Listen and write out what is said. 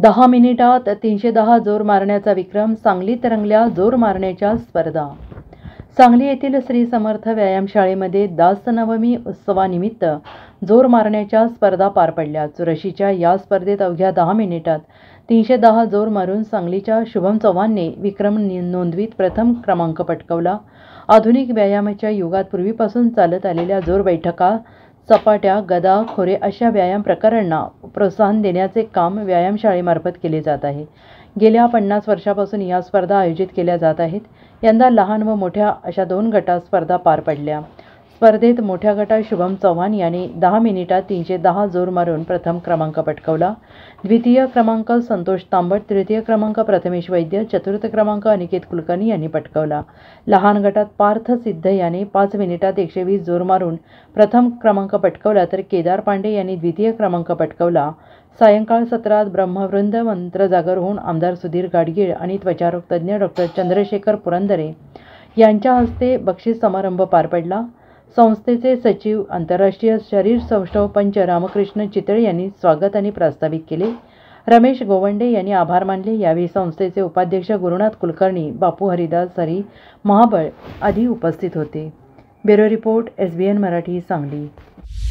10 मिनिटात 310 जोर मारण्याचा विक्रम. सांगलीत रंगल्या जोर मारण्याच्या स्पर्धा. सांगली येथील श्री समर्थ व्यायामशाळेमध्ये दासनवमी उत्सवानिमित्त जोर मारण्याच्या स्पर्धा पार पडल्या. चुरशीच्या या स्पर्धेत अवघ्या 10 मिनिटात 310 जोर मारून सांगलीच्या शुभम चव्हाणने विक्रम नोंदवीत प्रथम क्रमांक पटकावला. आधुनिक व्यायामाच्या युगात पूर्वीपासून चालत आलेल्या जोर बैठका, सपाट्या, गदा, खोरे अशा व्यायाम प्रकारांना प्रोत्साहन देण्याचे काम व्यायामशाळेमार्फत केले जात आहे. गेल्या 50 वर्षापासून या स्पर्धा आयोजित केल्या जात आहेत. यंदा लहान व मोठ्या अशा 2 गटात स्पर्धा पार पडल्या. स्पर्धेत मोठ्या गटात शुभम चव्हाण यांनी 10 मिनिटात 310 जोर मारून प्रथम क्रमांक पटकावला. द्वितीय क्रमांक संतोष तांबट, तृतीय क्रमांक प्रथमेश वैद्य, चतुर्थ क्रमांक अनिकेत कुलकर्णी यांनी पटकावला. लहान गटात पार्थ सिद्ध याने 5 मिनिटात 120 जोर मारून प्रथम क्रमांक पटकावला, तर केदार पांडे यांनी द्वितीय क्रमांक पटकावला. सायंकाळ सत्रात ब्रह्मवृंद मंत्रजागर होऊन आमदार सुधीर गाडगीळ आणि त्वचारोग तज्ज्ञ डॉ. चंद्रशेखर पुरंदरे यांच्या हस्ते बक्षीस समारंभ पार पडला. संस्थेचे सचिव आंतरराष्ट्रीय शरीर सौष्ठव पंच रामकृष्ण चितळे यांनी स्वागत आणि प्रास्ताविक केले. रमेश गोवंडे यांनी आभार मानले. यावेळी संस्थेचे उपाध्यक्ष गुरुनाथ कुलकर्णी, बापू हरिदास हरी महाबळ आदी उपस्थित होते. Bureau report, SBN Marathi, Sangli.